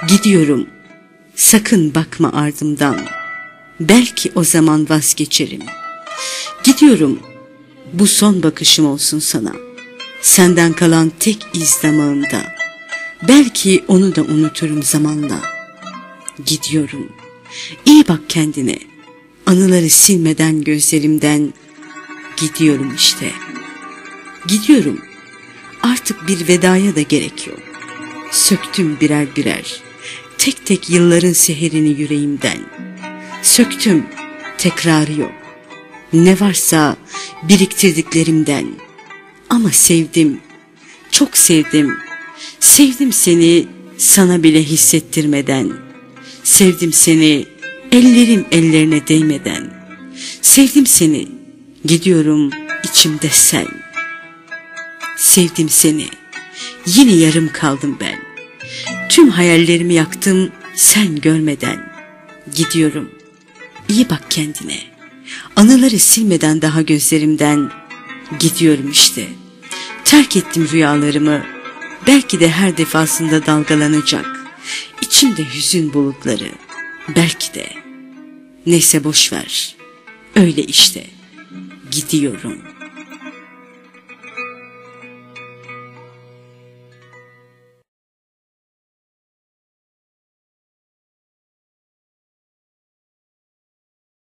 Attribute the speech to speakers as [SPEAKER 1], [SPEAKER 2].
[SPEAKER 1] Gidiyorum, sakın bakma ardımdan, belki o zaman vazgeçerim. Gidiyorum, bu son bakışım olsun sana, senden kalan tek iz damağımda, belki onu da unuturum zamanla. Gidiyorum, iyi bak kendine, anıları silmeden gözlerimden. Gidiyorum işte. Gidiyorum, artık bir vedaya da gerek yok. Söktüm birer birer, tek tek yılların seherini yüreğimden. Söktüm, tekrarı yok. Ne varsa biriktirdiklerimden. Ama sevdim, çok sevdim. Sevdim seni sana bile hissettirmeden. Sevdim seni ellerim ellerine değmeden. Sevdim seni, gidiyorum içimde sen. Sevdim seni, yine yarım kaldım ben. Tüm hayallerimi yaktım sen görmeden. Gidiyorum, iyi bak kendine, anıları silmeden daha gözlerimden. Gidiyorum işte, terk ettim rüyalarımı, belki de her defasında dalgalanacak İçimde hüzün bulutları, belki de. Neyse boş ver, öyle işte, gidiyorum.